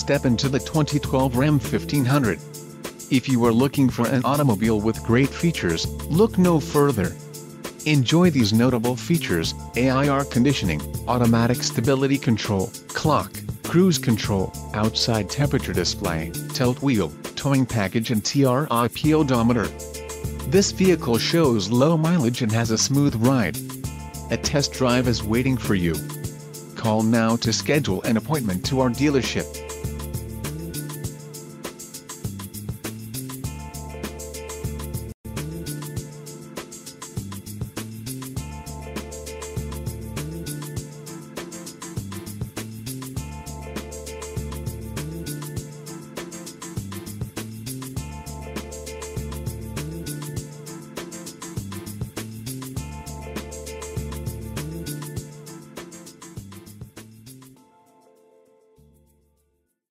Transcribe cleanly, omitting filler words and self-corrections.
step into the 2012 Ram 1500. If you are looking for an automobile with great features, look no further. Enjoy these notable features: AI air conditioning, automatic stability control, clock, cruise control, outside temperature display, tilt wheel, towing package and TRIP odometer. This vehicle shows low mileage and has a smooth ride. A test drive is waiting for you. Call now to schedule an appointment to our dealership.